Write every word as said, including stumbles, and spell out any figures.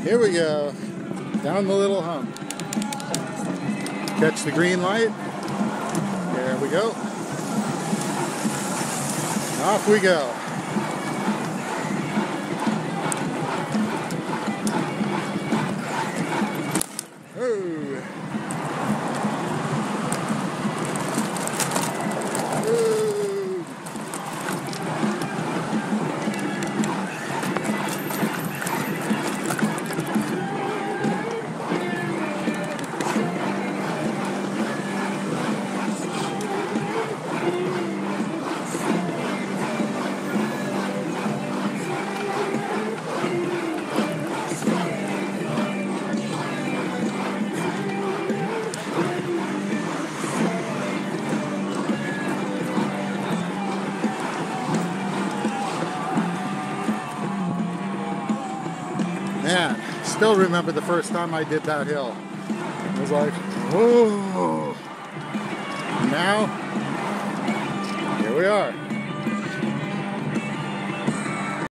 Here we go. Down the little hump. Catch the green light. There we go. Off we go. Ooh. Ooh. Man, still remember the first time I did that hill. It was like, whoa. Now, here we are.